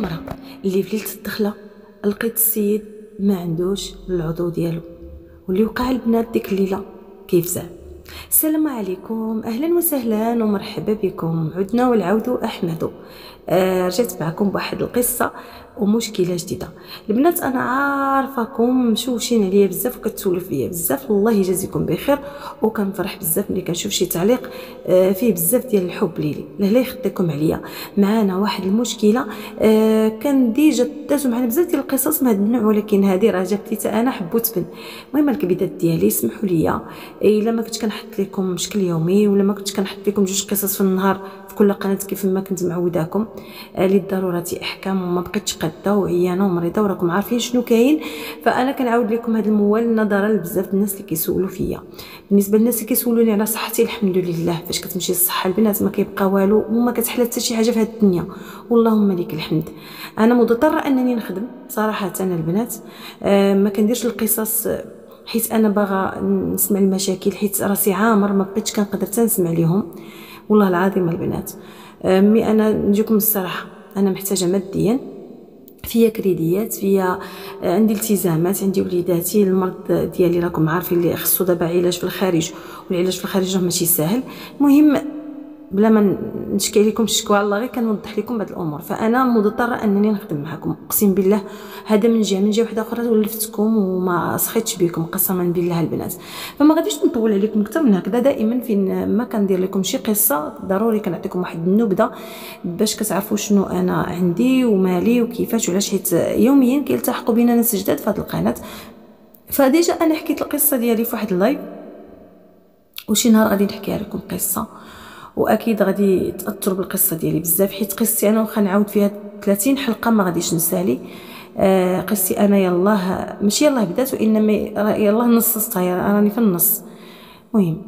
المراه اللي في ليله الدخله لقيت السيد ما عندوش العضو ديالو، واللي وقع البنات ديك الليله كيفزع. السلام عليكم، اهلا وسهلا ومرحبا بكم، عدنا والعود احمد. رجعت معكم بواحد القصه ومشكله جديده. البنات انا عارفاكم مشوشين عليا بزاف وكتسولوا فيا بزاف، الله يجازيكم بخير، وكنفرح بزاف ملي كنشوف شي تعليق فيه بزاف ديال الحب ليلي. لا يخدكم عليا. معانا واحد المشكله كان ديجا دازوا معنا بزاف ديال القصص من هذا النوع، ولكن هذه راه جابت لي انا حبوت بن. المهم الكبيدات ديالي سمحوا لي الا ما كنتش كنحط لكم بشكل يومي، ولا ما كنتش كنحط لكم جوج قصص في النهار في كل قناه كيف ما كنت معوداكم. للضرورات احكام، وما بقيتش قاده وعيانه ومريضه وراكم عارفين شنو كاين. فانا كنعاود لكم هذا الموال نظرا لبزاف الناس اللي كيسولوا فيا. بالنسبه للناس اللي كيسولوني على صحتي، الحمد لله فاش كتمشي الصحه البنات ما كيبقى والو وما كتحلى حتى شي حاجه في هذه الدنيا، واللهم لك الحمد. انا مضطره انني نخدم صراحه. انا البنات ما كنديرش القصص حيت انا باغا نسمع المشاكل، حيت راسي عامر ما بقيتش كنقدر حتى نسمع ليهم والله العظيم البنات. مي انا نجيكم الصراحه، انا محتاجه ماديا، فيا كريديات، فيا عندي التزامات، عندي وليداتي، المرض ديالي راكم عارفين اللي خصو دابا علاج في الخارج، والعلاج في الخارج راه ماشي ساهل. المهم بلا ما نشكي لكم الشكوى الله، غير كنوضح لكم بعض الامور. فانا مضطره انني نخدم معكم، اقسم بالله هذا من جهه وحده اخرى ولفتكم وما سخيتش بكم قسما بالله البنات. فما غاديش نطول عليكم اكثر من هكذا. دائما فين ما كندير لكم شي قصه ضروري كنعطيكم واحد النبذه باش كتعرفوا شنو انا عندي ومالي وكيفاش وعلاش، حيت يوميا كيلتحقوا بينا ناس جداد في هذه القناه. فديجا انا حكيت القصه ديالي في واحد اللايف، وشي نهار غادي نحكيها لكم قصه، واكيد غادي تاثروا بالقصه ديالي بزاف، حيت قصتي انا واخا نعاود فيها 30 حلقه ما غاديش نسالي. قصتي انا يلاه ماشي يلاه بدات، وانما يلاه نصصتها، راني في النص. المهم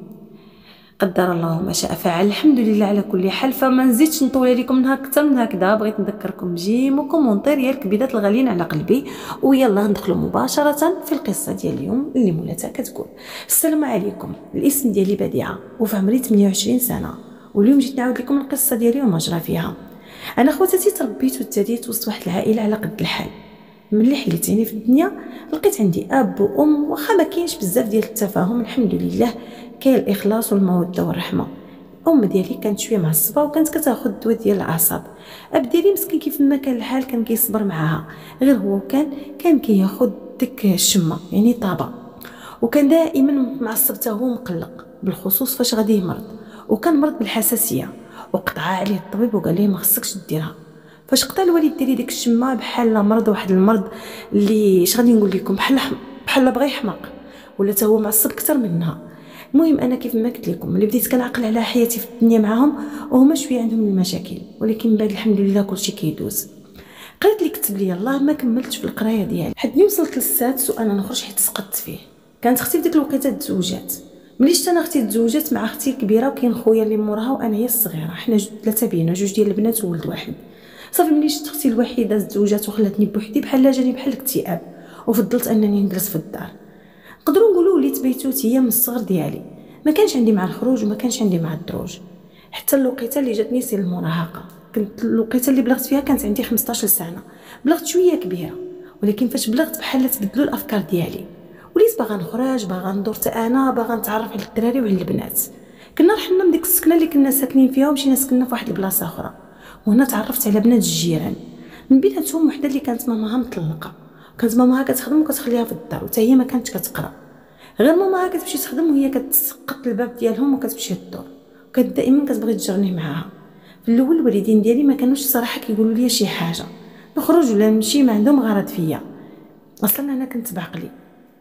قدر الله ما شاء فعل، الحمد لله على كل حال. فما نزيدش نطول عليكم اكثر من هكذا. بغيت نذكركم بجيم وكومونتير يا الكبيدات الغاليين على قلبي، ويلا ندخلوا مباشره في القصه ديال اليوم اللي مولاتها كتقول: السلام عليكم، الاسم ديالي بديعه وفي عمري 28 سنه، واليوم جيت نعاود لكم القصه ديالي وما جرى فيها. انا خواتاتي تربيت وتديت وسط واحد العائله على قد الحال. ملي حليتيني في الدنيا لقيت عندي اب وام، واخا ما كاينش بزاف ديال التفاهم الحمد لله، كاين الاخلاص والموده والرحمه. الام ديالي كانت شويه معصبه وكانت كتاخذ الدواء ديال الاعصاب. اب ديالي مسكين كيف ما كان الحال كان كيصبر معاها، غير هو كان كياخذ ديك الشمه يعني طابه، وكان دائما معصب حتى هو مقلق، بالخصوص فاش غادي يمرض، وكان مرض بالحساسيه. وقطع عليه الطبيب وقال ليه ما خصكش ديرها. فاش قطع الوالد ديالي ديك الشمه بحال مرض، واحد المرض اللي اش غادي نقول لكم بحال بغى يحمق، ولا حتى هو معصب اكثر منها. المهم انا كيف ما قلت لكم ملي بديت كنعقل على حياتي في الدنيا معاهم، وهما شويه عندهم المشاكل، ولكن بعد الحمد لله كلشي كيدوز. قريت اللي كتب لي الله، ما كملتش في القرايه ديالي حدني وصلت للسادس وانا نخرج حيت سقطت فيه. كانت اختي في ديك الوقيته تزوجات. ملي شفت انا اختي تزوجات مع اختي الكبيره، وكاين خويا اللي موراها وانا هي الصغيره، حنا ثلاثه بينا، جوج ديال البنات وولد واحد. صافي ملي شفت اختي الوحيده تزوجات وخلاتني بوحدي، بحال جاني بحال الاكتئاب، وفضلت انني نجلس في الدار. نقدروا نقولوا وليت بيتوتيه من الصغر ديالي، ما كانش عندي مع الخروج وما كانش عندي مع الدروج، حتى الوقيته اللي جاتني سن المراهقه. كنت الوقيته اللي بلغت فيها كانت عندي 15 سنه، بلغت شويه كبيره، ولكن فاش بلغت بحال تبدلوا الافكار ديالي، وليت باغا نخرج، باغا ندور حتى انا، باغا نتعرف على الدراري وعلى البنات. كنا رحنا من ديك السكنه اللي كنا ساكنين فيها ومشينا سكننا في واحد البلاصه اخرى، وهنا تعرفت على بنات الجيران، من بيناتهم وحده اللي كانت ماماها مطلقه، كانت ماماها كتخدم وكتخليها في الدار، وتا هي ما كانتش كتقرا، غير ماماها كتمشي تخدم وهي كتسقط الباب ديالهم وكتمشي للدور، وكانت دائما كتبغي تجرني معاها. في الاول الوالدين ديالي ما كانوش صراحه كيقولوا لي شي حاجه، نخرج ولا نمشي ما عندهم غرض فيا، اصلا انا كنت بعقلي.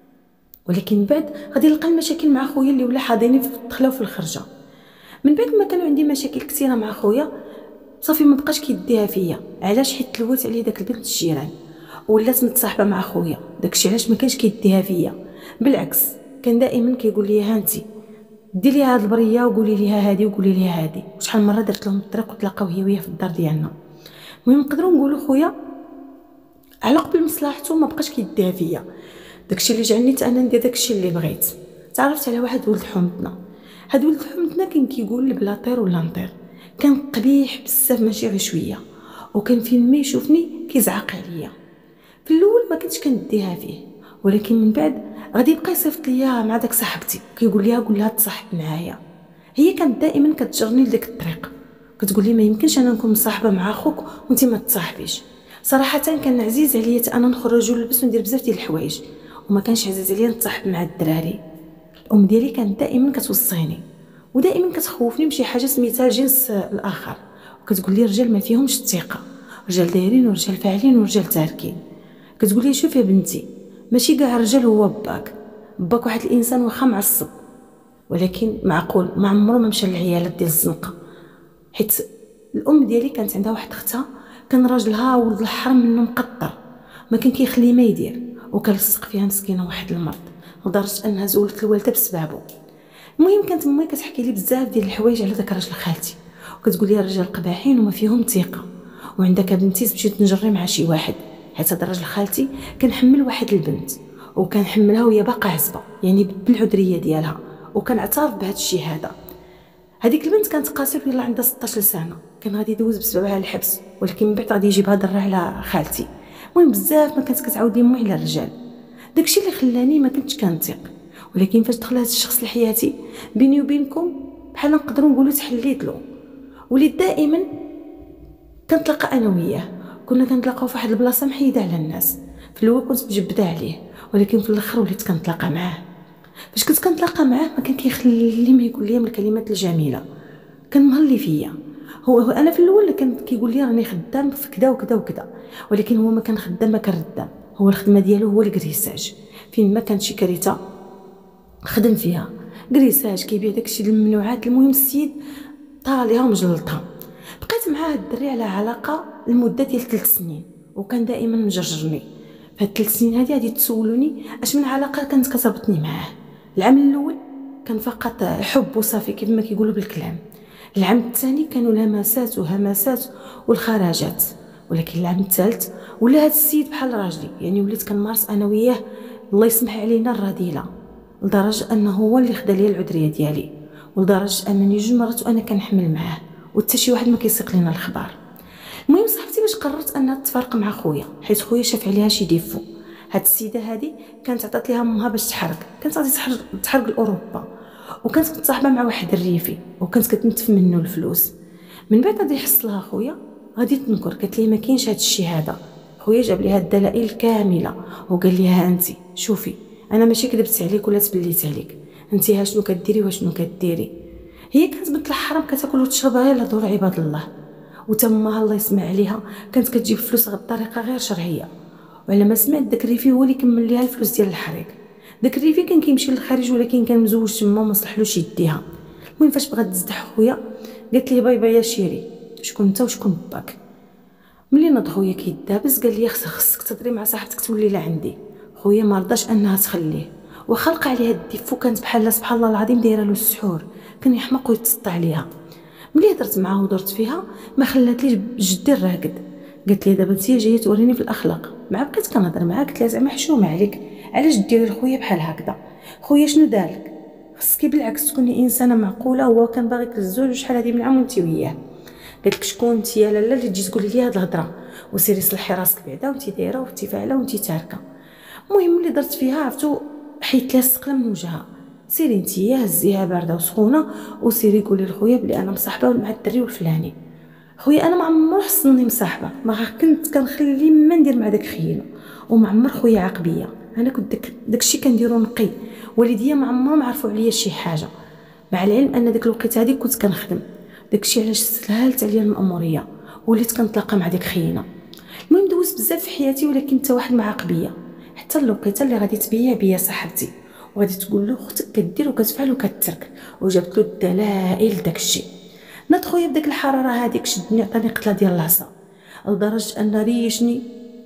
ولكن بعد غادي نلقى المشاكل مع خويا اللي ولا حاضيني في الدخله وفي الخرجه. من بعد ما كانوا عندي مشاكل كثيره مع خويا، صافي ما بقاش كيديها فيا. علاش؟ حيت تلوت عليه داك البنت الجيران، ولات متصاحبه مع خويا، داكشي علاش ما كانش كيديها فيا، بالعكس كان دائما كيقول لي ها انت ديري هاد البريه وقولي ليها هادي وقولي ليها هادي. وشحال مره درت لهم الطريق وتلاقاو هي وياه في الدار ديالنا. المهم نقدروا نقولوا خويا على قبل مصلحته ما بقاش كيديها فيا، داكشي اللي جعلني انا ندير داكشي اللي بغيت. تعرفت على واحد ولد حومتنا، هاد ولد حومتنا كان كيقول بلا طير ولا نطير، كان قبيح بزاف ماشي غير شويه، وكان فين ما يشوفني كيزعق عليا. في الاول ما كنتش كنديها فيه، ولكن من بعد غادي يبقى يصيفط ليا مع داك صاحبتي كيقول ليها قول لها تصاحب معايا. هي كانت دائما كتجرني لديك الطريق، كتقول لي ما يمكنش انا نكون مصاحبه مع اخوك وانت ما تصاحبيش. صراحه كان عزيز عليا انا نخرج ونلبس وندير بزاف ديال الحوايج، وما كانش عزيز عليا نتصاحب مع الدراري. الام ديالي كانت دائما كتوصيني ودائما كتخوفني بشي حاجه سميتها الجنس الاخر، وكتقول لي الرجال ما فيهمش الثقه، رجال دايرين ورجال فاعلين ورجال تاركين. كتقول لي شوف يا بنتي، ماشي كاع الرجال هو باك واحد الانسان واخا معصب ولكن معقول ما عمره ما مشى للعيالات ديال الزنقه. حيت الام ديالي كانت عندها واحد اختها كان راجلها ولد الحرام منه مقطر، ما كان كيخلي ما يدير، وكان لصق فيها مسكينه واحد المرض لدرجه انها زولت الوالده بسببه. المهم كانت امي كتحكي لي بزاف ديال الحوايج على داك راجل خالتي، وكتقول لي الرجال قباحين وما فيهم ثقه، وعندك بنتي تمشي تنجري مع شي واحد. حيت هذا الراجل خالتي كان حمل واحد البنت، وكان حملها وهي باقا عزبه يعني بالعذريه ديالها، وكان اعترف بهذا الشيء هذا. هذيك البنت كانت قاصر يلا عندها 16 سنه، كان غادي يدوز بسببها الحبس، ولكن من بعد غادي يجيبها ضرر على خالتي. المهم بزاف ما كانت كتعاود لي امي على الرجال، داكشي اللي خلاني ما كنتش كنثق. ولكن فاش دخل هذا الشخص لحياتي بيني وبينكم بحال نقدروا نقولوا تحليت له. وليت دائما كنتلاقى انا وياه، كنا كنتلاقاو في واحد البلاصه محيده على الناس. في الاول كنت مجبده عليه، ولكن في الاخر وليت كنتلاقى معاه. فاش كنت كنتلاقى معاه ما كان كيخلي ما يقول لي من الكلمات الجميله، كان مهلي فيا. هو انا في الاول كان كيقول لي راني خدام في كذا وكذا وكذا، ولكن هو ما كان خدام، ما كان ردام. هو الخدمه ديالو هو الكريساج، فين ما كانت شي كريته خدم فيها كريساج، كيبيع داكشي الممنوعات. المهم السيد طاليها ومجلطها. بقيت مع هاد الدري على علاقه لمده ديال 3 سنين، وكان دائما مجرجرني. فهاد 3 سنين هادي غادي تسولوني اش من علاقه كانت كتربطني معاه. العام الاول كان فقط حب وصافي كيف ما كيقولوا بالكلام. العام الثاني كانوا لمسات وهمسات والخراجات. ولكن العام الثالث ولا هاد السيد بحال راجلي، يعني وليت كنمارس انا وياه الله يسمح علينا الرذيله، لدرجه انه هو اللي خدا لي العذريه ديالي، ولدرجه انني 2 مرات وانا كنحمل معاه وحتى شي واحد ما كيسيق لينا الخبار. المهم صاحبتي باش قررت انها تفارق مع خويا، حيت خويا شاف عليها شي ديفو. هاد السيده هادي كانت عطات ليها امها باش تحرق، كانت غادي تحرق لاوروبا، وكانت متصاحبه مع واحد الريفي، وكانت كتنتف منه الفلوس. من بعد غادي يحصلها خويا غادي تنكر، قالت لي ما كاينش هاد الشيء هذا. خويا جاب ليها الدلائل كامله وقال لها انت شوفي انا ماشي كذبت عليك ولا تبليت عليك، انت ها شنو كديري وشنو كديري. هي كانت بنت الحرام كتاكل وتشرب غير لدور عباد الله، وتمها الله يسمع عليها كانت كتجيب فلوس بطريقه غير شرعيه. وعلى ما سمعت داك الريفي هو اللي كمل ليها الفلوس ديال الحريق. داك الريفي كان كيمشي للخارج ولكن كان مزوج تما وما صلحلوش يديها. المهم فاش بغات تزدح خويا قالت لي باي باي يا شيري، شكون انت وشكون باك. ملي نض خويا كيدابز قال لي خصك تهضري مع صاحبتك تولي لا عندي. خويا ما رضاش انها تخليه، وخلق عليها الديفو كانت بحال سبحان الله العظيم دايره له السحور، كان يحمق ويتسطى عليها. ملي هضرت معاه ودرت فيها ما خلاتليش جدي الراقد. قالت لي دابا انت جايه توريني في الاخلاق. مع بقيت كنهضر معاه قلت لها زعما حشومه عليك، علاش ديري لخويا بحال هكذا؟ خويا شنو دارلك؟ خصك بالعكس تكوني انسانه معقوله، هو كان باغيك للزوج وشحال هادي من عام وانت وياه. قالت لك شكون انت يا لاله اللي تجي تقولي لي هاد الهضره؟ وسيري صلحي راسك بعدا وانت دايره وانت فاعله وانت تاركه. المهم ملي درت فيها عرفتو حيت لها السقله من وجهها. سيري نتيا هزيها بارده وسخونه وسيري قولي لخويا بلي انا مصاحبه مع الدري الفلاني. خويا انا ما عمرو حسنني مصاحبه، ما كنت كنخلي ما ندير مع داك خينا، وما عمر خويا عاق بيا. انا كنت داكشي كنديرو نقي، والديا ما عمرهم عرفوا عليا شي حاجه، مع العلم ان داك الوقت هادي كنت كنخدم. داكشي علاش سهلت عليا المأموريه وليت كنتلاقى مع داك خينا. المهم دوزت بزاف في حياتي ولكن حتى واحد ما عاق بيا، حتى الوقيته اللي غادي تبيع بيا صاحبتي وغادي تقول له اختك كدير وكتفعل وكترك، وجابت له الدلائل داكشي. نات خويا بداك الحراره هذيك شدني عطاني قتله ديال العصا، لدرجه ان ريشني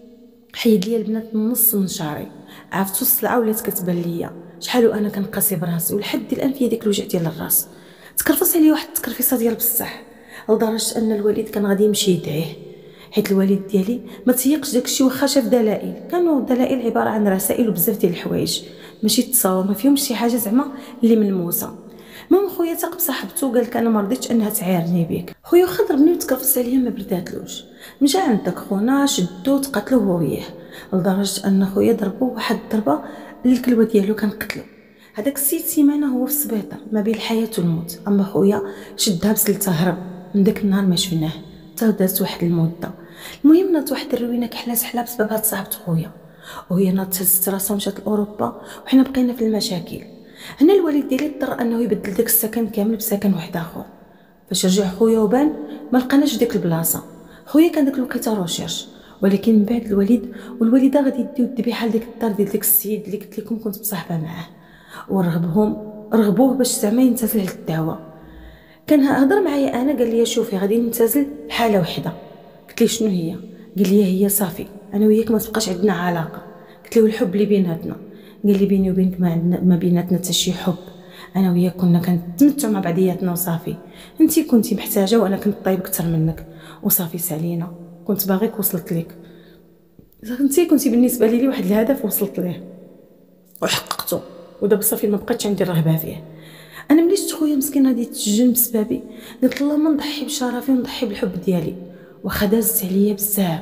حيد ليا البنات النص من شعري. عرفتو الصلعه ولات كتبان ليا شحال وانا كنقاسي براسي، ولحد الان فيا ديك الوجع ديال الراس. تكرفص عليا واحد التكرفيصه ديال بصح، لدرجه ان الوالد كان غادي يمشي يدعيه، حيت الوالد ديالي ما تيقش داكشي واخا شاف دلائل. كانوا دلائل عباره عن رسائل وبزاف ديال الحوايج ماشي تصاور، ما فيهمش شي حاجه زعما اللي ملموسه. المهم خويا تاق بصاحبته قال لك انا ما رضيتش انها تعايرني بك. خويا واخا ضربني وتكرفس عليا ما برداتلوش، مشى عند داك خونا شدو تقاتلو هو وياه، لدرجه ان خويا ضربو واحد الضربه اللي الكلوه ديالو كان قتلو. هذاك السيد سيمانه هو في السبيطار ما بين الحياه والموت، اما خويا شدها بسلته هرب. من داك النهار ما شفناه حتى دازت واحد المده. المهم ناضت واحد الروينه كحله سحله بسبب هاد صاحبة خويا، وهي ناضت هزت راسها ومشات لاوروبا وحنا بقينا في المشاكل. هنا الوالد ديالي اضطر انه يبدل داك السكن كامل بسكن واحد اخر. فاش رجع خويا وبان ما لقاناش ديك البلاصه. خويا كان داك الوقيته روشيرش، ولكن من بعد الوالد والوالده غادي يديو الذبيحه لديك الدار ديال داك السيد اللي قلت لكم كنت مصاحبه معاه، رغبوه باش زعما ينتزل هاد الدعوه. كان هضر معايا انا، قال لي شوفي غادي ننتزل بحاله وحده. قلت لي شنو هي؟ قال لي هي صافي انا وياك ما تبقاش عندنا علاقه. قلت له الحب اللي بيناتنا. قال لي بيني وبينك ما بيناتنا حتى شي حب، انا وياك كنا كنتمتعوا مع بعضياتنا وصافي. انتي كنتي محتاجه وانا كنت طيب اكثر منك وصافي سالينا. كنت باغيك وصلت لك، انتي كنتي بالنسبه لي واحد الهدف وصلت ليه وحققته، ودابا صافي ما بقاتش عندي الرغبه فيه. انا ملي شفت خويا مسكين غادي يتسجن بسببي قلت اللهم نضحي بشرفي ونضحي بالحب ديالي، واخا دازت عليا بزاف.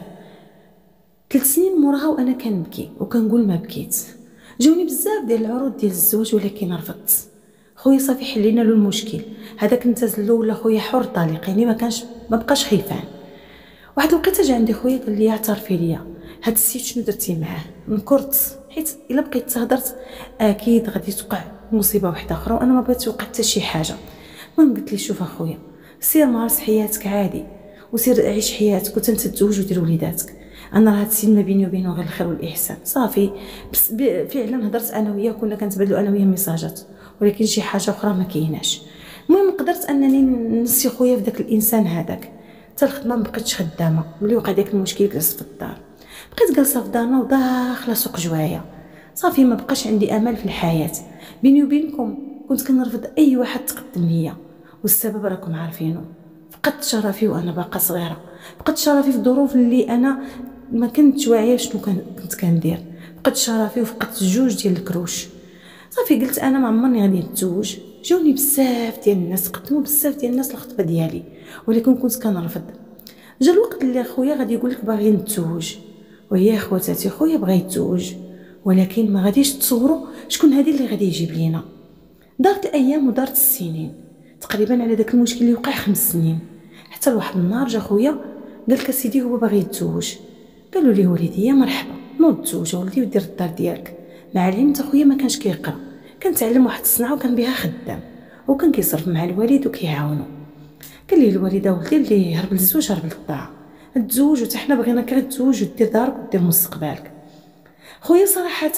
3 سنين موراها وانا كنبكي وكنقول ما بكيت. جاوني بزاف ديال العروض ديال الزواج ولكن رفضت. خويا صافي حلينا له المشكل، هذاك نتزلو ولا خويا حر طليق، يعني ما بقاش خيفان. واحد الوقيته جا عندي خويا قال لي اعترفي ليا هاد السيد شنو درتي معاه. نكرت حيت الا بقيت تهضرت اكيد غادي توقع مصيبه واحده اخرى وانا ما بغيتش توقع حتى شي حاجه. المهم قلت لي شوف اخويا سير مارس حياتك عادي وسير عيش حياتك وتتزوج ودير وليداتك، انا راه هاد السيد ما بيني وبينه غير الخير والاحسان صافي. بس فعلا هضرت انا وياه كنا كنتبادلوا انا وياه ميساجات ولكن شي حاجه اخرى ما كايناش. المهم قدرت انني نسي خويا في داك الانسان هذاك. حتى الخدمه ما بقيتش خدامه ملي وقع داك المشكل جلست في الدار، بقيت جالسه في دارنا وداخله سوق جوايه. صافي ما بقاش عندي امل في الحياه. بيني وبينكم كنت كنرفض اي واحد تقدم ليا والسبب راكم عارفينه. فقدت شرفي وانا باقا صغيره، فقدت شرفي في الظروف اللي انا ما كنتش واعيه شنو كنت كندير. فقدت شرفي وفقدت 2 ديال الكروش. صافي قلت انا ما عمرني غادي نتزوج. جاوني بزاف ديال الناس، قدموا بزاف ديال الناس الخطبه ديالي ولكن كنت كنرفض. جا الوقت اللي خويا غادي يقول لك باغي نتزوج، وهي خواتاتي خويا بغى يتزوج ولكن ما غاديش تصوروا شكون هذه اللي غادي يجيب لينا. دارت الايام ودارت السنين تقريبا على داك المشكل اللي وقع 5 سنين، حتى لواحد النهار جا خويا قال لك سيدي هو باغي يتزوج. قالوا لي وليدي يا مرحبا نوض تزوج ولدي ودير الدار ديالك. مع العلم تا خويا ما كانش كيقرا، كان تعلم واحد الصنعه وكان بها خدام وكان كيصرف مع الوالد وكيعاونو. قال لي الوالده ولدي اللي هرب للزواج هرب للطاعه، تزوج وتا حنا بغينا غير تزوج ودير دارك ودير مستقبلك. خويا صراحه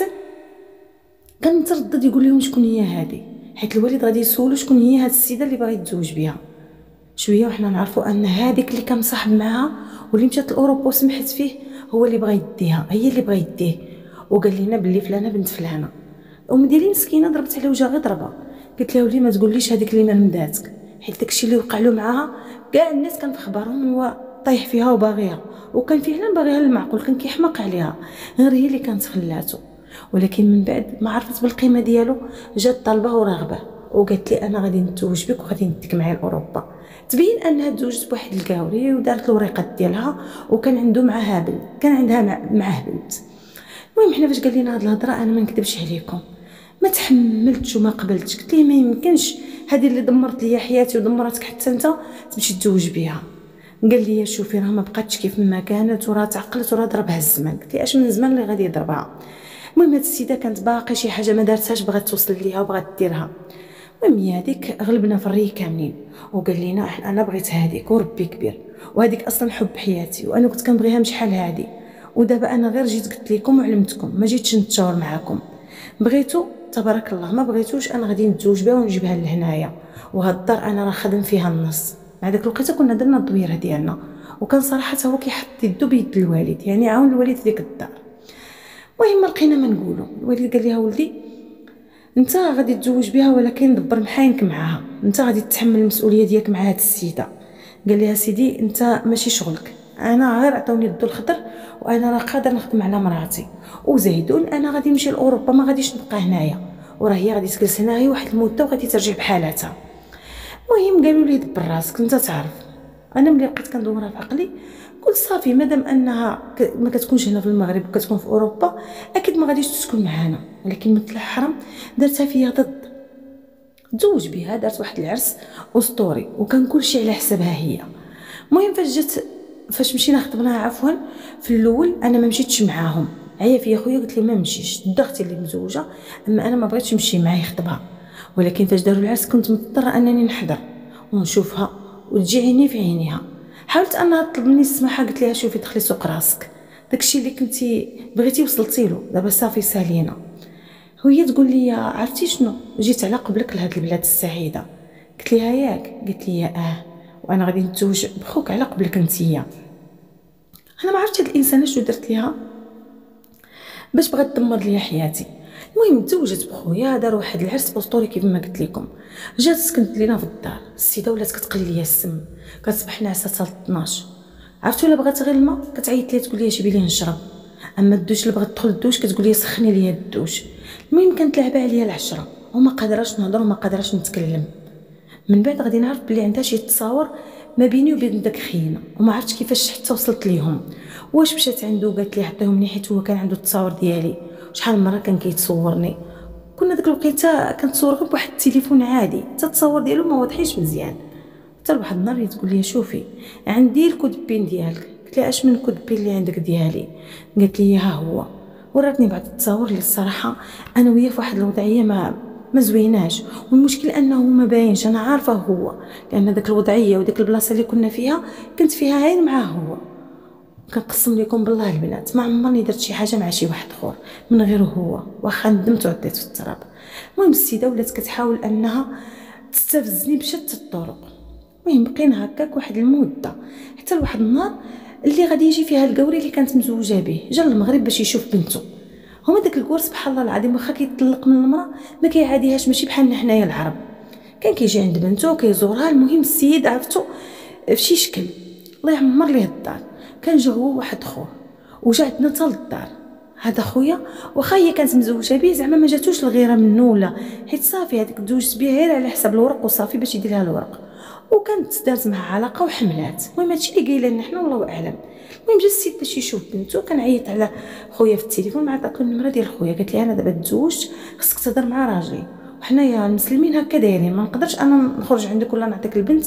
كان متردد يقول لهم شكون هي هذه، حيت الوالد غادي يسولو شكون هي هاد السيده اللي باغي يتزوج بها. شويه وحنا نعرفوا ان هذيك اللي كان مصاحب معها واللي مشات لاوروبا وسمحت فيه هو اللي بغى يديها، هي اللي بغى يديه. وقال لنا بلي فلانه بنت فلانه. ام ديالي مسكينه ضربت عليه وجا غير ضربه. قلت لها ولي ما تقوليش هذيك اللي مرمداتك، حيت داكشي اللي وقع له معاها كاع الناس كان في خبرهم هو طايح فيها وباغيها، وكان فعلا باغيها للمعقول، كان كيحماق عليها، غير هي اللي كانت خلاتو. ولكن من بعد ما عرفت بالقيمه ديالو جات طالبه ورغبه وقالت لي انا غادي نتزوج بك وغادي نديك معايا لاوروبا. تبين انها تزوجت بواحد الكاوري ودارت الوريقات ديالها وكان عنده معها بنت، كان عندها معاه بنت. المهم حنا فاش قال لنا هاد الهضره انا ما نكذبش عليكم ما تحملتش وما قبلتش. قلت ليه ما يمكنش هذه اللي دمرت لي حياتي ودمرتك حتى انت تمشي تزوج بها. قال لي شوفي راه ما بقاتش كيف ما كانت وراه تعقلت وراه ضربها الزمان. قلت لي اش من زمان اللي غادي يضربها. المهم هاد السيده كانت باقي شي حاجه ما دارتهاش بغات توصل ليها وبغات ديرها. المهم هذيك غلبنا في الري كاملين وقال لنا انا بغيت هذيك وربي كبير وهذيك اصلا حب حياتي وانا كنت كنبغيها من شحال هادي. ودابا انا غير جيت قلت لكم وعلمتكم ما جيتش نتشاور معاكم. بغيتو تبارك الله، ما بغيتوش انا غادي نتزوج بها ونجيبها لهنايا. وهاد الدار انا راه خادم فيها النص. مع داك الوقيته كنا درنا الدويره ديالنا وكان صراحه هو كيحط يدو بيد الوالد، يعني عاون الوالد في ديك الدار. المهم لقينا ما نقولوا. الوالد قال لها ولدي انت غادي تزوج بها ولكن دبر محاينك معاها، انت غادي تتحمل المسؤوليه ديالك مع هاد السيده. قال لها سيدي انت ماشي شغلك، انا غير عطوني الضو الخضر وانا راه قادر نخدم على مراتي وزيدون انا غادي نمشي لاوروبا ما غاديش نبقى هنايا، وراه هي غادي تجلس هنايا واحد المده وغادي ترجع بحالاتها. المهم قالوا لي دبر راسك انت تعرف. انا ملي بقيت كندورها في عقلي قلت صافي مادام انها ما كتكونش هنا في المغرب وكتكون في اوروبا اكيد ما غاديش تسكن معانا، ولكن مثل الحرام دارتها فيا ضد. تزوج بها، دارت واحد العرس اسطوري وكان كلشي على حسابها هي. المهم فاش مشينا خطبناها عفوا، في الاول انا ما مشيتش معاهم، عيا فيا خويا قلت لي ما نمشيش، اختي اللي مزوجه، اما انا ما بغيتش نمشي معاه يخطبها. ولكن فاش داروا العرس كنت مضطره انني نحضر ونشوفها وتجي عيني في عينيها. حاولت انها تطلب مني السماحه، قلت لها شوفي دخلي سوق راسك، داكشي اللي كنتي بغيتي وصلتي له، دابا صافي سالينا. وهي تقول لي عرفتي شنو، جيت على قبلك لهاد البلاد السعيده. قلت لها ياك؟ قالت لي وانا غادي نتزوج بخوك على قبلك نتيا. انا ما عرفتش هاد الانسانه شنو درت ليها باش بغات تدمر ليا حياتي. المهم تزوجت بخويا، دار واحد العرس اسطوري كيف ما قلت لكم. جات سكنت لينا في الدار، السيده ولات كتقلي ليا السم، كتصبح ناعسه حتى 12. عرفتوا الا بغات غير الماء كتعيط ليا تقول لي جيبي لي نشرب، اما الدوش اللي بغات تدخل الدوش كتقول لي سخني ليا الدوش. المهم كانت لعبه عليا العشره وما قادراش نهضر وما قادراش نتكلم. من بعد غادي نعرف بلي عندها شي تصاور ما بيني وبين داك خينا، وما عرفتش كيفاش حتى وصلت ليهم. واش مشات عنده قالت لي عطيهم لي حيت هو كان عنده التصاور ديالي، شحال من مره كان كيتصورني. كنا ديك الوقيته كنتصور غير بواحد التليفون عادي، حتى التصاور ديالو ما واضحيش مزيان. حتى لواحد النهار تقول لي شوفي عندي الكود بين ديالك. قلت لها اش من كود بين اللي عندك ديالي؟ قالت لي ها هو. وراتني بعض التصاور اللي الصراحه انا وياه في واحد الوضعيه ما زويناش، والمشكل انه ما باينش، انا عارفه هو، لان داك الوضعيه وديك البلاصه اللي كنا فيها كنت فيها عين معاه هو. كنقسم لكم بالله البنات ما عمرني درت شي حاجه مع شي واحد اخر من غير هو، واخا ندمت وعديت في التراب. المهم السيده ولات كتحاول انها تستفزني بشتى الطرق. المهم بقينا هكاك واحد المده، حتى لواحد النهار اللي غادي يجي فيها القوري اللي كانت مزوجه به، جا للمغرب باش يشوف بنته. هما داك الكور سبحان الله العظيم واخا كيطلق من المراه ما كيعاديهاش، ماشي بحالنا حنايا العرب، كان كيجي عند بنته كيزورها. المهم السيد عرفتو فشي شكل الله يعمر ليه الدار، كان جا هو واحد خوه وجا عندنا حتى للدار. هذا خويا واخا هي كانت مزوجه به زعما ما جاتوش الغيره منه ولا، حيت صافي هذيك تزوجت بها غير على حساب الورق وصافي باش يدير لها الورق، وكانت دارت معها علاقه وحملات. المهم هادشي اللي قايله لنا حنا والله اعلم. المهم جا السيد باش يشوف بنته، كان عيط على خويا في التليفون، ما عطات له النمره ديال خويا، قالت لي انا دابا تزوجت خصك تهضر مع راجلي، وحنايا المسلمين هكا دايرين، ما نقدرش انا نخرج عندك ولا نعطيك البنت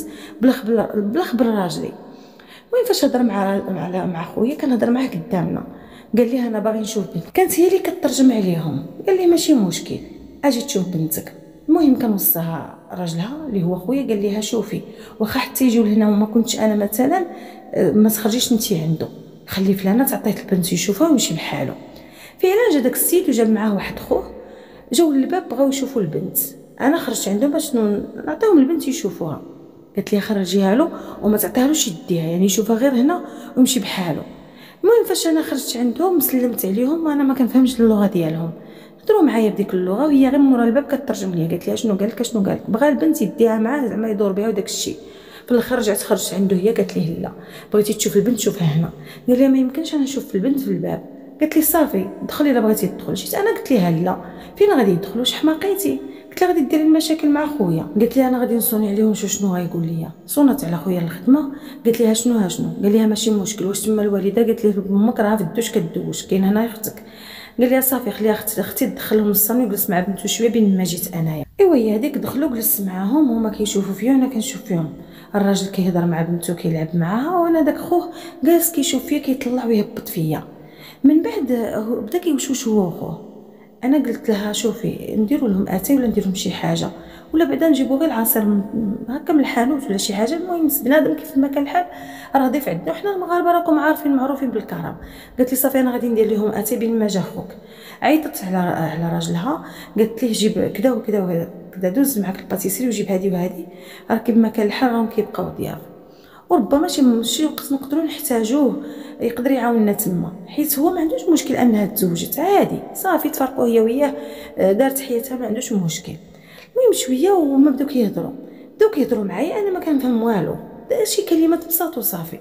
بلا خبر راجلي. المهم فاش هضر مع خويا كنهضر معاه قدامنا، قال لي انا باغي نشوف بنت. كانت هي اللي كترجم عليهم، قال لي ماشي مشكل اجي تشوف بنتك. المهم كان وصاها راجلها اللي هو خويا، قال لها شوفي واخا حتى يجيو لهنا وما كنتش انا مثلا ما تخرجيش انتي عنده، خلي فلانه تعطيه البنت يشوفها ويمشي بحاله. فعلا جا داك السيد وجاب معاه واحد خوه، جاو للباب بغاو يشوفوا البنت. انا خرجت عندهم باش نعطيهم البنت يشوفوها، قالت لي خرجيها له وما تعطيهالوش يديها، يعني يشوفها غير هنا ويمشي بحاله. المهم فاش انا خرجت عندهم سلمت عليهم وانا ما كنفهمش اللغه ديالهم، هضروا معايا بديك اللغه وهي غير مورا الباب كترجم ليا. قالت لي شنو قالك شنو قالك، بغى البنت يديها معاه زعما يدور بها وداك الشيء. في الاخر رجعت خرجت عنده هي، قالت لي لا بغيتي تشوف البنت شوفها هنا. قال لي ما يمكنش انا نشوف البنت في الباب. قالت لي صافي دخلي الا بغيتي تدخل. جيت انا قلت لها لا فين غادي يدخلوا حماقيتي، قلت لها غادي ديري المشاكل مع خويا. قالت لي انا غادي نصوني عليه ونشوف شنو غايقول لي. صونت على خويا الخدمه، قالت لها شنو قال لها ماشي مشكل، واش تما الوالده قالت لي امك راه في الدوش كدوش كاين هنا اختك. قال لها صافي خليها اختي تدخلهم للصالون وجلس مع بنته شويه بين ما جيت انايا. ايوا هي هذيك دخلوا جلست معاهم، هما كيشوفوا فيا وانا كنشوف فيهم. الراجل كيهضر مع بنته كيلعب معاها، وانا داك خوه جالس كيشوف فيا كيطلع ويهبط فيا. من بعد بدا كيوشوش هو وخوه. انا قلت لها شوفي نديروا لهم اتاي ولا ندير لهم شي حاجه، ولا بعدا نجيبوا غير العصير هكا من الحانوت ولا شي حاجه. المهم بنادم كيف ما كان الحال راه ضيف عندنا وحنا المغاربه راكم عارفين معروفين بالكرم. قالت لي صافي انا غادي ندير لهم اتاي بين ما جا خوك. عيطت على راجلها قالت ليه جيب كذا وكذا كذا، دوز معاك الباتيسري وجيب هذه وهذه، راه كيف ما كان الحال راهم كيبقاو ضياف، وربما شي وقت نقدروا نحتاجوه يقدر يعاوننا تما، حيت هو ما عندوش مشكل انها تزوجت عادي صافي تفرقوا هي وياه، دارت حياتها ما عندوش مشكل. المهم شويه وما بداو كيهضروا معايا، انا ما كنفهم والو، شي كلمات بساط وصافي.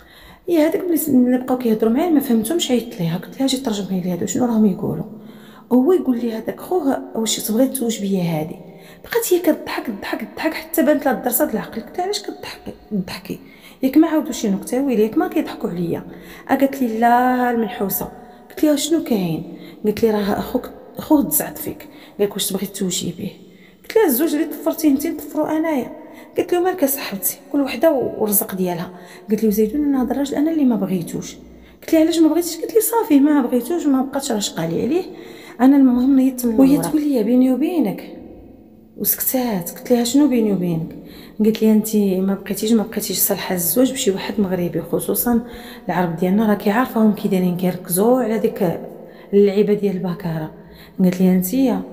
هي هذاك ملي بقاو كيهضروا معايا ما فهمتهمش، عيطت ليها قلت لها جي ترجمي لي هادو شنو راهم يقولوا. هو يقول لي هذاك خوه واش تبغي تزوج بيا هذه. بقات هي كتضحك حتى بانت لها الدرسه د العقل. قلت لها علاش كتضحكي ياك ما عاودوا شي نكته ويلي ياك ما كيضحكوا عليا. قالت لي لا المنحوسه. قلت لها شنو كاين؟ قالت لي راه اخوك تزعط فيك، قالك واش تبغي توجي به؟ قلت لها الزوج اللي طفرتيه انت نطفروا انايا. قالت له مالك صاحبتي كل وحده والرزق ديالها. قالت لي زيدون انا هذا الراجل انا اللي ما بغيتوش. قلت لها علاش ما بغيتيش؟ قالت لي صافي ما بغيتوش ما بقاتش راشقه لي عليه، انا المهم نيت من وهي تقول لي بيني وبينك وسكتات. قلت لها شنو بيني وبينك؟ قالت لي انت ما بقيتيش صالحه الزواج بشي واحد مغربي، خصوصا العرب ديالنا راكي عارفاهم كي دايرين كيركزوا على ديك اللعيبه ديال البكاره. قالت لي انت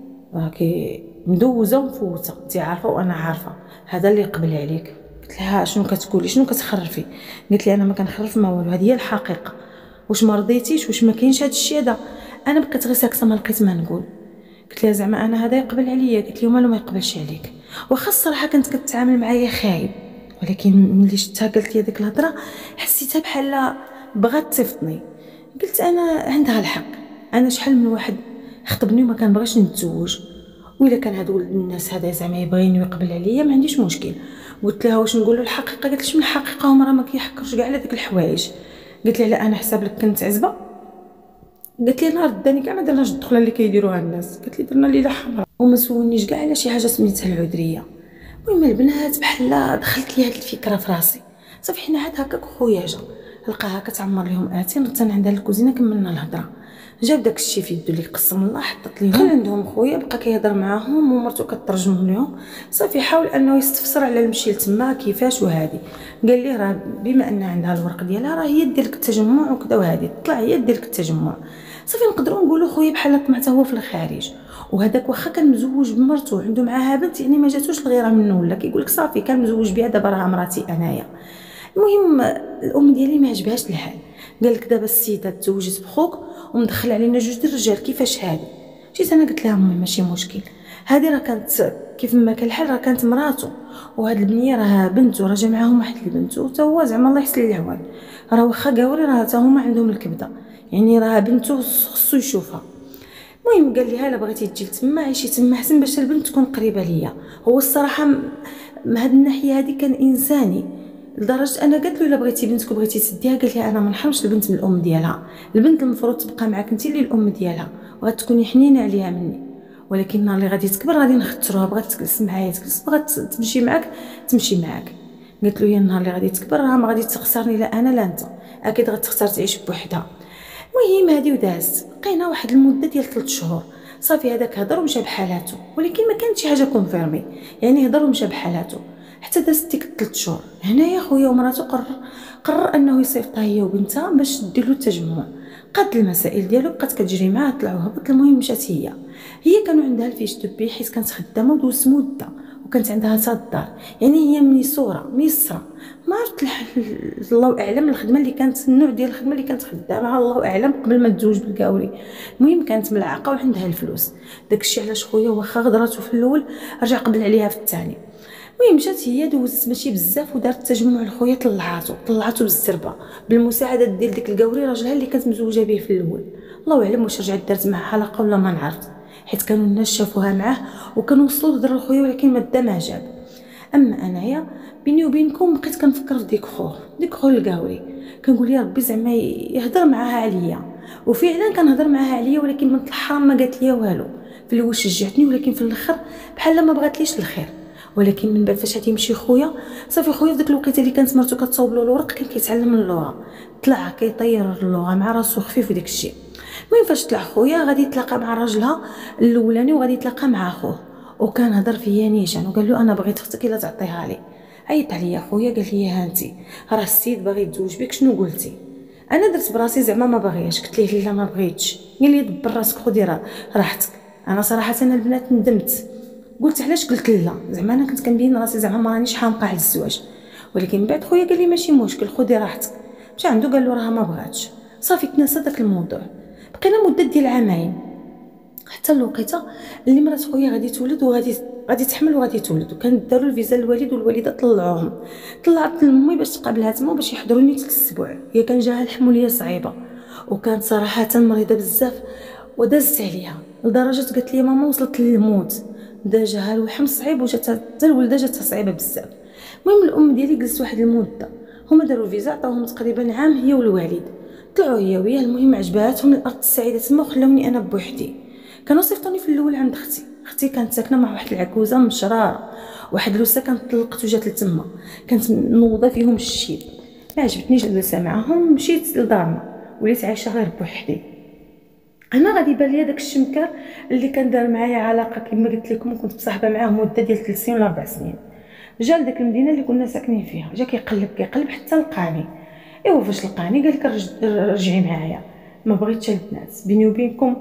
راكي مدوزه ومفوته، انت عارفه وانا عارفه هذا اللي قبل عليك. قلت لها شنو كتقولي شنو كتخرفي؟ قالت لي انا ما كنخرف ما والو، هذه هي الحقيقه. واش ما رضيتيش واش ما كاينش هذا الشيء هذا؟ انا بقيت غير ساكته ما لقيت ما نقول. قلت لها زعما انا هذا يقبل عليا؟ قالت لي مالو ما يقبلش عليك. واخا الصراحه كانت كتعامل معايا خايب، ولكن ملي شفتها قالت لي هذيك الهضره حسيتها بحال بغات تصيفطني. قلت انا عندها الحق، انا شحال من واحد خطبني وما كنبغيش نتزوج، وإلا كان هادو الناس هذا زعما يبغيني ويقبل عليا ما عنديش مشكل. قلت لها واش نقول له الحقيقه؟ قالت لي من الحقيقه هما راه ما كيحكرش كاع على ديك الحوايج. قلت لها لا انا حساب لك كنت عزبه. قالت لي نهار داني كاع ما درناش الدخله اللي كيديروها الناس، قالت لي درنا ليله حمراء وما سولنيش كاع على شي حاجه سميتها العذريه. المهم البنات بحال دخلت لي هاد الفكره في راسي، صافي حنا عاد هكاك خويا جا لقاها كتعمر لهم اتين، رتنا عندها الكوزينه كملنا الهضره. جاب داك الشيء في يدو اللي قسم الله حطت ليهم، دخل عندهم خويا بقى كيهضر معاهم ومرتو كترجم لهم. صافي حاول انه يستفسر على المشي لتما كيفاش وهادي. قال لي راه بما ان عندها الورق ديالها راه هي دير لك التجمع وكذا وهادي طلع هي دير لك التجمع. صافي نقدروا نقولوا خويا بحال طمعته هو في الخارج، وهذاك واخا كان مزوج بمرته عنده معاها بنت يعني ما جاتوش الغيره منه، ولا كيقول لك صافي كان مزوج بها دابا راه مراتي انايا. المهم الام ديالي ما عجبهاش الحال، قال لك دابا السيده تزوجت بخوك ومدخل علينا جوج د الرجال كيفاش هادي؟ جيت انا قلت لها امي ماشي مشكل، هذه راه كانت كيف ما كان الحال راه كانت مراته، وهاد البنيه راه بنته راه جا معاهم واحد البنت وتا هو زعما الله يحسن العوان راه واخا قاوري راه حتى هما عندهم الكبده، يعني راه بنته خصو يشوفها. المهم قال لي ها بغيتي تجي تما عيشي تما حسن باش البنت تكون قريبه ليا. هو الصراحه من هاد الناحيه هذه كان انساني لدرجه انا قلت له الا بغيتي بنتك وبغيتي تسديها، قال لي انا ما نحرمش البنت من الام ديالها، البنت المفروض تبقى معاك انت اللي الام ديالها وغتكوني حنينه عليها مني، ولكن النهار اللي غادي تكبر غادي نختروها، بغات تجلس معايا تجلس، بغات تمشي معاك تمشي معاك. قلت له يا النهار اللي غادي تكبر راه ما غادي تخسرني لا انا لا انت، اكيد غتختار تعيش بوحدها. المهم هادي ودازت بقينا واحد المده ديال 3 شهور. صافي هذاك هضر ومشى بحالاته، ولكن ما كانت شي حاجه كونفيرمي، يعني هضر ومشى بحالاته حتى دازت ديك 3 شهور. هنايا خويا ومراته قرر انه يصيفطها هي وبنتها باش دير له التجمع. قاد المسائل ديالو بقات كتجري معاه طلعوا هبط. المهم مشات هي كانوا عندها الفيش دوبي حيت كانت خدامه ودوزت مده وكانت عندها حتى الدار، يعني هي مني صوره ميسره ما عرفت الله اعلم الخدمه اللي كانت النوع ديال الخدمه اللي كانت خدامها الله اعلم قبل ما تزوج بالكاوري. المهم كانت ملعقه وعندها الفلوس، داكشي علاش خويا واخا غدراتو في الاول رجع قبل عليها في الثاني. المهم مشات هي دوزت ماشي بزاف ودارت التجمع لخويا، طلعاتو بالزربه بالمساعده ديال ديك الكاوري راجلها اللي كانت مزوجه به في الاول. الله اعلم واش رجعت دارت معها حلقه ولا ما نعرف، حيت كانوا الناس شافوها معاه وكانوا وصلوا لدار خويا ولكن ما دا ما جاب. اما انايا بيني وبينكم بقيت كنفكر في ديك خو الكاوري، كنقول يا ربي زعما يهضر معاها عليا، وفعلا كنهضر معاها عليا، ولكن بنت الحرام ما قالت لي والو. في الاول شجعتني ولكن في الاخر بحال ما بغاتليش الخير. ولكن من بعد فاش غادي يمشي خويا صافي خويا في ديك الوقيته اللي كانت مرتو كتصاوب له الورق كان كيتعلم اللغه، طلع كيطير اللغه مع راسو خفيف وداك الشيء. المهم فاش طلع خويا غادي يتلاقى مع راجلها الاولاني وغادي يتلاقى مع اخوه، وكان هضر فيا نيشان وقال له انا بغيت اختك الا تعطيها لي. عيط عليا خويا قال لي ها انت راه السيد باغي يتزوج بك شنو قلتي؟ انا درت براسي زعما ما باغياش، قلت ليه لا ما بغيتش. قال لي دبر راسك خدي راحتك. انا صراحه انا البنات ندمت، قلت علاش قلت لا، زعما انا كنت كنبين راسي زعما ما رانيش حامقه على الزواج. ولكن بعد خويا قال لي ماشي مشكل خدي راحتك، مشى عنده قال له راه ما بغاتش. صافي تنسى داك الموضوع. بقينا مده ديال عامين حتى الوقيته اللي مرات خويا غادي تولد غادي تحمل وغادي تولد، وكان داروا الفيزا للوالد والوالده طلعوهم. طلعت لامي باش تقابلها تما باش يحضروني 3 اسبوع، هي كان جاها الحموليه صعيبه وكانت صراحه مريضه بزاف ودازت عليها لدرجه قالت لي ماما وصلت للموت، جاها الوحم صعيب وجات حتى الولده جاتها صعيبه بزاف. المهم الام ديالي جلست واحد المده هما داروا الفيزا، عطاوهم تقريبا عام هي والوالد، طلعوا هي وياه. المهم عجباتهم الارض السعيده تما وخلاوني انا بوحدي. كانوا صيفطوني في الاول عند اختي كانت ساكنه مع واحد العكوزه من شراره، واحد الوسه كانت طلقت وجات لتما، كانت منوضه فيهم الشيب. ما عجبتنيش الجلسه معاهم، مشيت لدارنا وليت عايشه غير بوحدي. انا غادي يبان ليا داك الشمكار اللي كان دار معايا علاقه كما قلت لكم، وكنت مصاحبه معاه مده ديال 3 سنين ولا 4 سنين. جا لديك المدينه اللي كنا ساكنين فيها، جا كيقلب حتى لقاني. ايوا فاش لقاني قال لك رجعي معايا. ما بغيتش البنات، بيني وبينكم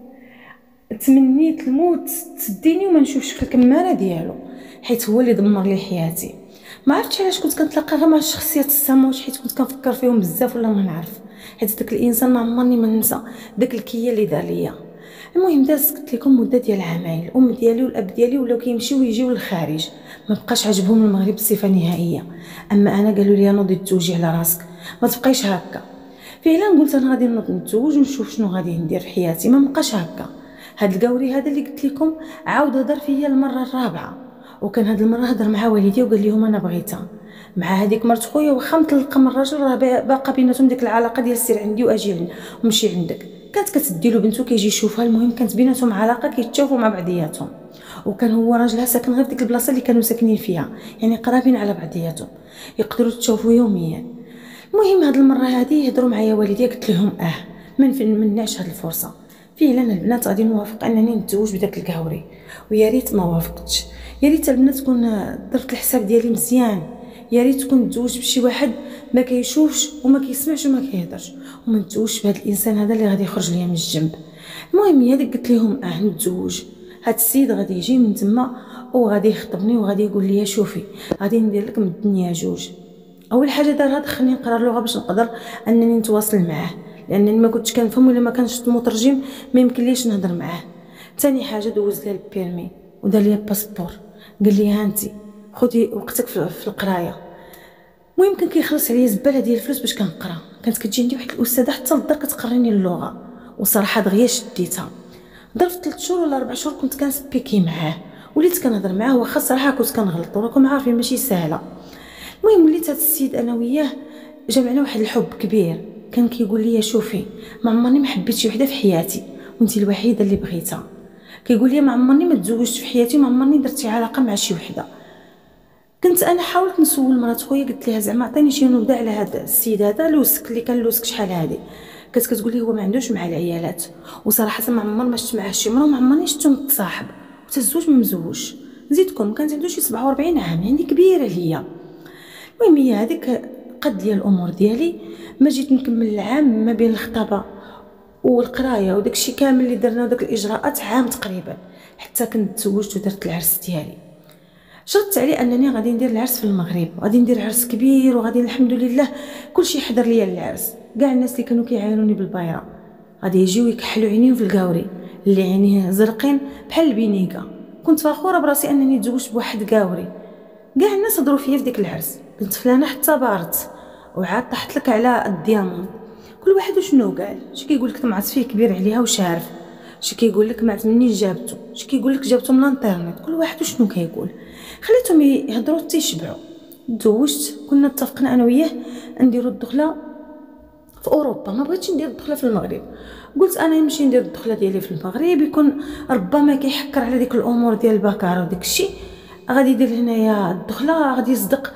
تمنيت الموت تسديني وما نشوفش في الكمانه ديالو، حيت هو اللي دمر لي حياتي. ما عرفتش علاش كنت كنتلاقى غير مع الشخصيات الساموش، حيت كنت كنفكر فيهم بزاف ولا ما نعرف، حيت داك الانسان ما عمرني ما ننسى داك الكيه اللي دار ليا. المهم داز قلت لكم مده ديال عامين، الام ديالي والاب ديالي ولاو كيمشيو ويجيو للخارج، ما بقاش عجبهم المغرب بصفه نهائيه. اما انا قالوا لي نوضي تزوجي على راسك، ما تبقيش هكا. فعلا قلت انا غادي نوض نتزوج ونشوف شنو غادي ندير في حياتي، ما بقاش هكا. هاد القوري هذا اللي قلت لكم عاود هضر فيا المره الرابعه، وكان هاد المره هضر مع والدي وقال لهم انا بغيتها مع هذيك مرت خويا، واخا مطلقه من الراجل راه باقا بيناتهم ديك العلاقه ديال سير عندي واجي ومشي عندك. كانت كتدي له بنته كيجي يشوفها، المهم كانت بيناتهم علاقه كيتشافوا مع بعضياتهم، وكان هو راجلها ساكن غير في ديك البلاصه اللي كانوا ساكنين فيها، يعني قرابين على بعضياتهم، يقدروا يتشافوا يوميا. المهم هاد المره هادي هضروا معايا والديا، قلت لهم ما نمنعش هاد الفرصه. فعلا البنات غادي نوافق انني نتزوج بداك القهوري، ويا ريت ما وافقتش. يا ريت البنات تكون درت الحساب ديالي مزيان، يا ريت تكون نتزوج بشي واحد ما كيشوفش وما كيسمعش وما كيهضرش، وما نتزوجش بهذا الانسان هذا اللي غادي يخرج ليا من الجنب. المهم هي ديك قلت لهم نتزوج. هاد السيد غادي يجي من تما وغادي يخطبني وغادي يقول لي شوفي غادي ندير لك من الدنيا جوج. اول حاجه دارها دخلني نقرا اللغه باش نقدر انني نتواصل معاه، لانني ما كنتش كنفهم ولا ما كانش مترجم ما يمكنليش نهضر معاه. ثاني حاجه دوز لي البيرمي ودار لي الباسبور، قال لي هانتي خدي وقتك في القرايه. المهم كان كيخلص عليا زباله ديال الفلوس باش كنقرا. كانت كتجي عندي واحد الاستاذه حتى للدار كتقريني اللغه، وصراحه دغيا شديتها. ظرف 3 شهور ولا 4 شهور كنت كنسبيكي معاه، وليت كنهضر معاه، واخا صراحه كنت كنغلط وراكم عارفين ماشي سهله. المهم وليت هذا السيد انا وياه جمعنا واحد الحب كبير. كان كيقول لي شوفي ما عمرني ما حبيت شي وحده في حياتي وانت الوحيده اللي بغيتها. كيقول لي ما عمرني ما تزوجت في حياتي وما عمرني درت شي علاقه مع شي وحده. كنت انا حاولت نسول مرات خويا، قلت لها زعما عطيني شي نبذه على هذا السيد هذا لوسك اللي كان لوسك شحال هذه. كانت كتقول لي هو ما عندوش مع العيالات، وصراحه ما عمر ما شفت معاه شي مره وما عمرني شفتو متصاحب وتزوج ما مزوجش. نزيدكم كانت عنده شي 47 عام، يعني كبيره هي. المهم هي هذيك قد لي الامور ديالي، ما جيت نكمل العام ما بين الخطابه والقرايه وداكشي كامل اللي درنا وداك الاجراءات عام تقريبا، حتى كنت تزوجت ودرت العرس ديالي. شرطت عليه انني غادي ندير العرس في المغرب، غادي ندير عرس كبير، وغادي الحمد لله كلشي حضر ليا العرس. كاع الناس اللي كانوا كيعايروني بالبايره غادي يجيو يكحلوا عينيهم في القاوري اللي عينيه زرقين بحال البينيكا. كنت فخوره براسي انني تزوجت بواحد قاوري. كاع الناس هضروا فيا في ديك العرس، كنت فلانه حتى بارت وعاد طحت لك على الديامون. كل واحد وشنو قال، شي كيقول لك طمعت فيه كبير عليها وشارف، شي كيقول لك ما منين جابته، شي كيقول لك جابته من الانترنت. كل واحد وشنو كيقول، خليتهم يهضروا تيشبعوا. تزوجت، كنا اتفقنا انا وياه نديروا الدخله في اوروبا، ما بغيتش ندير الدخله في المغرب. قلت انا نمشي ندير الدخله ديالي في المغرب، يكون ربما كيحكر على ديك الامور ديال البكاره وداك الشيء، غادي يدير هنايا الدخله غادي يصدق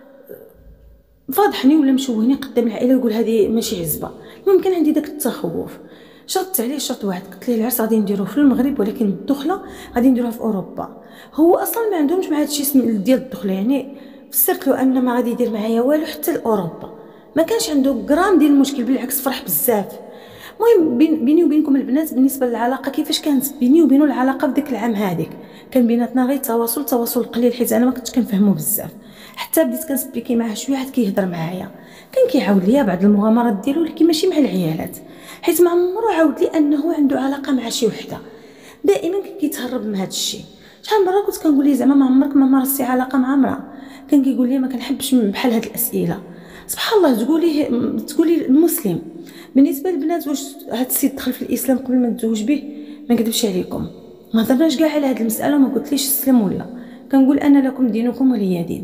فاضحني ولا مشوهني قدام العائله ويقول هذه ماشي عزبه. ممكن عندي داك التخوف. شرطت عليه شرط واحد، قلت ليه العرس غادي نديروه في المغرب ولكن الدخله غادي نديروها في اوروبا. هو اصلا ما عندهمش مع هادشي اسم ديال الدخله، يعني فسرت له ان ما غادي يدير معايا والو حتى لاوروبا، ما كانش عنده غرام ديال المشكل، بالعكس فرح بزاف. المهم بيني وبينكم البنات بالنسبه للعلاقه كيفاش كانت بيني وبينه العلاقه في ديك العام هذيك، كان بيناتنا غير تواصل قليل، حيت انا ما كنتش كنفهمو بزاف. حتى بديت كنسبيكي معاه شويه حتى كيهضر معايا، كان كيعاود ليا بعض المغامرات ديالو ولكن ماشي مع العيالات، حيت ما عمرو عاود لي انه عنده علاقه مع شي وحده. دائما كان كيتهرب من هذا الشيء. شحال مره كنت كنقول ليه زعما ما عمرك ما مارستي علاقه مع امراه، كان كيقول لي ما كنحبش بحال هاد الاسئله. سبحان الله، تقولي المسلم. بالنسبه للبنات واش هاد السيد دخل في الاسلام قبل ما نتزوج به، ما نكذبش عليكم ما هضرناش كاع على هاد المساله وما قلتليش اسلم ولا. كنقول انا لكم دينكم ولي دين،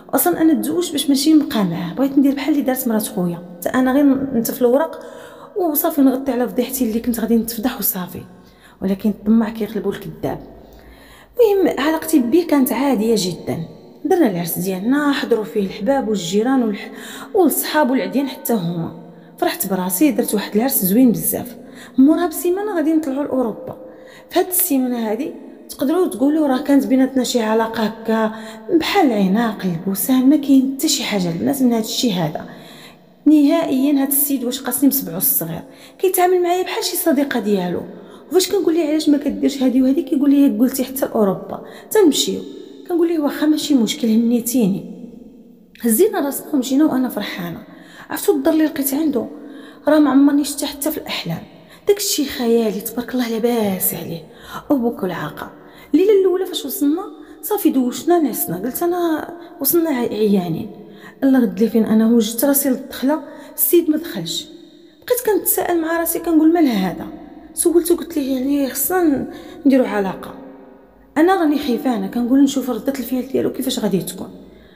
اصلا انا تزوجت باش ماشي نبقى معاه، بغيت ندير بحال اللي دارت مرات خويا، حتى انا غير نتف الورق وصافي نغطي على فضيحتي اللي كنت غادي نتفضح وصافي. ولكن الطماع كيغلبوا الكذاب. المهم علاقتي بيه كانت عاديه جدا. درنا العرس ديالنا، حضروا فيه الحباب والجيران والصحاب والعديان حتى هما. فرحت براسي، درت واحد العرس زوين بزاف. مورها بسيمانه غادي نطلعوا لاوروبا. في هاد السيمانه هادي تقدروا تقولوا راه كانت بيناتنا شي علاقه هكا بحال العناق البوسان، ما كاين حتى شي حاجه البنات من هاد الشيء هذا نهائيا. هاد السيد واش قاسني بصبعو الصغير، كيتعامل معايا بحال شي صديقه ديالو. وفاش كنقول ليه علاش ما كديرش هادي وهادي كيقول لي قلتي حتى لاوروبا تنمشيو. كنقول ليه واخا ماشي مشكل، همنيتيني. هزينا راسنا ومشينا وانا فرحانه. عرفتوا الدار اللي لقيت عنده راه ما عمرني شفتها حتى في الاحلام. داكشي خيالي تبارك الله لاباس عليه. ابوك العاقه. الليله الاولى فاش وصلنا صافي دوشنا نعسنا، قلت انا وصلنا عيانين. الله غد لي فين انا وجدت راسي للدخله، السيد ما دخلش. بقيت كنتساءل مع راسي كنقول مال هذا. سولته قلت ليه يعني خصنا نديروا علاقه. انا راني خايفانه، كنقول نشوف رده الفعل ديالو كيفاش غادي تكون.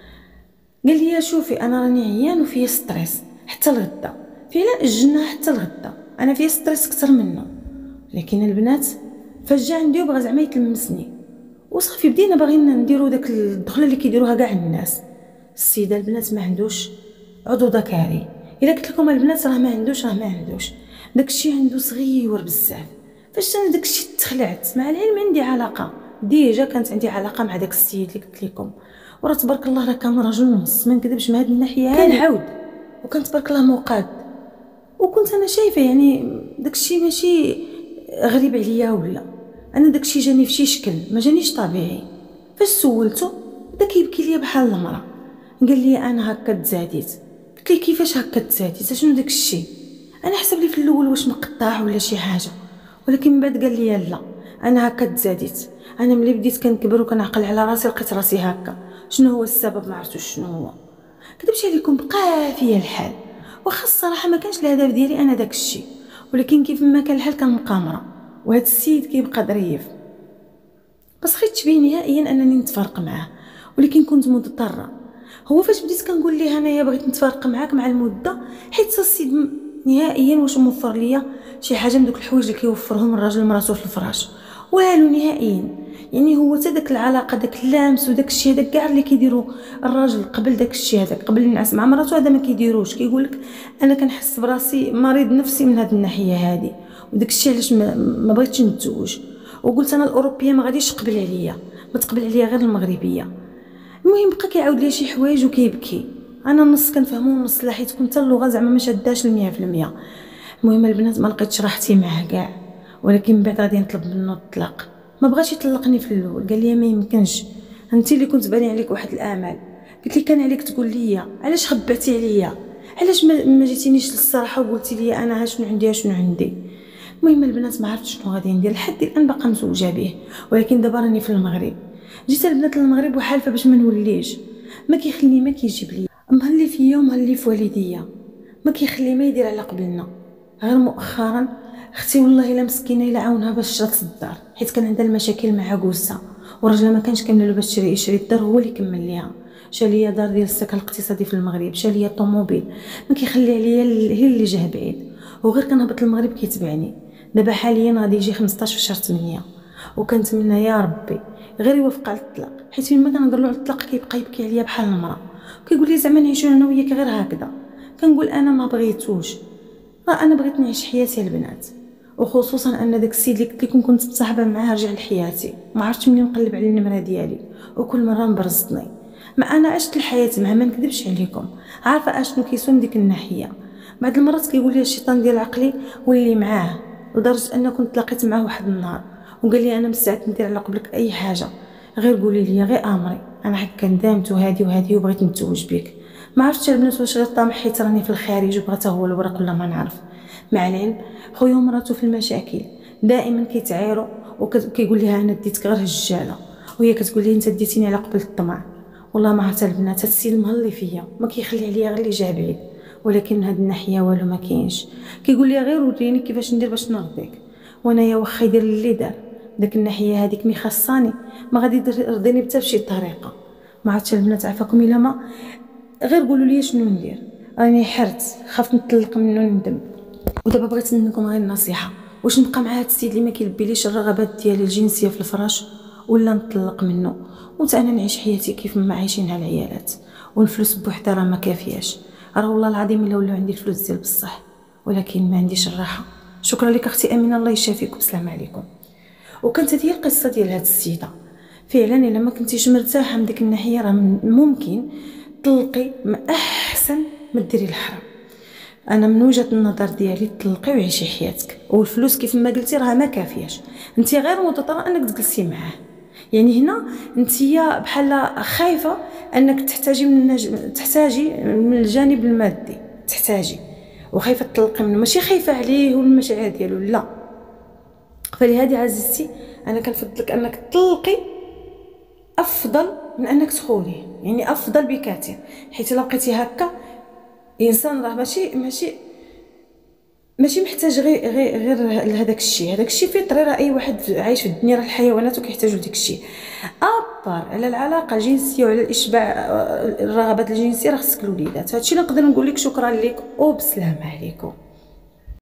قال لي شوفي انا راني عيان وفيا ستريس حتى الغدا. فعلا اجلنا حتى الغدا، انا فيا ستريس اكثر منه. لكن البنات فاش جا عندي وبغى زعما يتلمسني وصافي بدينا باغيين نديروا داك الدخله اللي كيديروها كاع الناس. السيده البنات ما عندوش عضو ذكري. الا قلت لكم البنات راه ما عندوش داكشي عنده صغير بزاف. فاش انا داكشي تخلعت، مع العلم عندي علاقه ديجا، كانت عندي علاقه مع داك السيد اللي قلت لكم، وراه تبارك الله راه كان راجل نص، ما نكذبش من هذه الناحيه كان عاود، وكان تبارك الله موقد. وكنت انا شايفه يعني داكشي ماشي غريب عليا ولا انا داكشي جاني في شي شكل ما جانيش طبيعي. فاش سولته بدا كيبكي ليا بحال المراه. قال لي انا هكا تزاديت. قلت لي كيفاش هكا تزاديت؟ شنو داكشي؟ انا حسب لي في الاول واش مقطع ولا شي حاجه، ولكن من بعد قال لي لا انا هكا تزاديت. انا ملي بديت كنكبر وكنعقل على راسي لقيت راسي هكا. شنو هو السبب؟ ما عرفتش شنو هو. كذبش عليكم بقى فيا الحال، واخا الصراحه ما كانش الهدف ديالي انا داك الشيء، ولكن كيف ما كان الحال كان مقامره. وهذا السيد كيبقى ظريف. بس خيت بيه نهائيا انني نتفارق معاه، ولكن كنت مضطره. هو فاش بديت كنقول ليه انايا بغيت نتفارق معاك مع المده، حيت السيد نهائيا واش موفر ليا شي حاجه من دوك الحوايج اللي كيوفرهم الراجل لمراتو في الفراش؟ والو نهائيا. يعني هو حتى داك العلاقه داك اللامس وداك الشيء هذاك كاع اللي كيديروا الراجل قبل داك الشيء هذاك قبل النعاس مع مراتو هذا ما كيديروش. كيقولك انا كنحس براسي مريض نفسي من هذه الناحيه هذه، وداك الشيء علاش ما بغيتش نتزوج. وقلت انا الاوروبيه ما غاديش تقبل عليا، ما تقبل عليا غير المغربيه. المهم بقى كيعاود لي شي حوايج وكيبكي. انا النص كنفهمو والنص لا، حيت كنت اللغه زعما ما شاداش 100%. المهم البنات ما لقيتش راحتي معاه كاع، ولكن من بعد غادي نطلب منه الطلاق. ما بغاش يطلقني في الاول، قال لي ما يمكنش، انت اللي كنت باني عليك واحد الامل. قلت لي كان عليك تقول لي علاش خبعتي عليا، علاش ما جيتينيش للصراحه وقلتي لي انا شنو عندي شنو عندي. المهم البنات ما عرفتش شنو غادي ندير لحد الان، باقا مزوجه به، ولكن دابا راني في المغرب. جيت البنات للمغرب وحالفه باش ما نوليش، ما كيخليني ما كيجيب لي، مهلي فيا ومهلي في والديا، ما كيخلي ما يدير على قبلنا. غير مؤخرا اختي والله الا مسكينه الا عاونها باش شرات الدار، حيت كان عندها المشاكل مع عكوسه وراجلها ما كانش كامل له باش يشري الدار، هو اللي كمل ليها. شا ليا دار ديال السكن الاقتصادي في المغرب، شا ليا طوموبيل، ما كيخلي عليا هي اللي جاه بعيد. وغير كنهبط للمغرب كيتبعني. دابا حاليا غادي يجي 15 في شهر 8، وكنتمنى يا ربي غير يوافق على الطلاق، حيت فين كنهضر له على الطلاق كيبقى يبكي عليا بحال المراه، كيقول لي زعما نعيشو انا وياك غير هكذا. كنقول انا ما بغيتوش، راه انا بغيت نعيش حياتي البنات، وخصوصا ان داك السيد اللي قلت لكم كنت متصاحبه معاه رجع لحياتي. ما عرفتش منين نقلب على النمره ديالي، وكل مره مبرزتني. ما انا عشت الحياه معاه، ما نكذبش عليكم، عارفه اشنو كيسون ديك الناحيه. بعض المرات كيقول لي الشيطان ديال عقلي ولي معاه، لدرجه ان كنت تلاقيت معاه واحد النهار وقال لي انا مستعد ندير على قبلك اي حاجه، غير قولي لي، غير امري. انا هكا ندمت وهادي وبغيت نتزوج بك. ما عرفتش البنات واش غير طامح حيت راني في الخارج وبغات هو الورق ولا ما نعرف. مع العلم خويا ومراته في المشاكل دائما كيتعايروا، وكيقول لها انا ديتك غير هجاله، وهي كتقول لي انت ديتيني على قبل الطمع. والله ما عرفت البنات، هاد السيد مهلي فيا، ما كيخلي عليا غير اللي جا بعيد، ولكن من هاد الناحيه والو ما كاينش. كيقول لي غير وريني كيفاش ندير باش نرضيك، وانايا واخا يدير اللي دار داك الناحيه هذيك مي خاصاني ما غادي يرضيني حتى بشي طريقه. ما عرفتش البنات عافاكم الا ما غير قولوا لي شنو ندير. راني حرت، خفت نطلق منه ندم. ودابا بغيت منكم غير نصيحه، واش نبقى مع هذا السيد اللي ما كيلبيليش الرغبات ديالي الجنسيه في الفراش، ولا نطلق منه انا نعيش حياتي كيف ما عايشينها العيالات، والفلوس بوحدها راه ما كافياش. راه والله العظيم الا ولاو عندي الفلوس ديال بصح، ولكن ما عنديش الراحه. شكرا لك اختي امينه، الله يشافيك والسلام عليكم. وكانت هذه القصه ديال هاد السيده. فعلا الا ما كنتيش مرتاحه من ديك الناحيه راه ممكن طلقي، ما احسن ما ديري الحرام. انا من وجهه النظر ديالي طلقي وعيشي حياتك، والفلوس كيف ما قلتي راه ما كافياش، انت غير مضطره انك تجلسي معاه. يعني هنا انت بحال خايفه انك تحتاجي من الجانب المادي، تحتاجي وخايفه تطلقي منه، ماشي خايفه عليه والمشاعر ديالو، لا. فلهذه عزيزتي انا كنفضلك انك تطلقي افضل من انك تخونيه، يعني افضل بكثير. حيت الا بقيتي هكا انسان راه ماشي محتاج غير هذاك الشيء. هذاك الشيء فطري، راه اي واحد عايش في الدنيا، راه الحيوانات وكيحتاجوا لديك الشيء. ابار على العلاقه الجنسيه وعلى الاشباع الرغبات الجنسيه راه خصك الوليدات. هادشي اللي نقدر نقول لك. شكرا لك وبسلام عليكم.